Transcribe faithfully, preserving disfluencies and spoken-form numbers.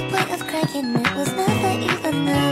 point of crying? It was never even there.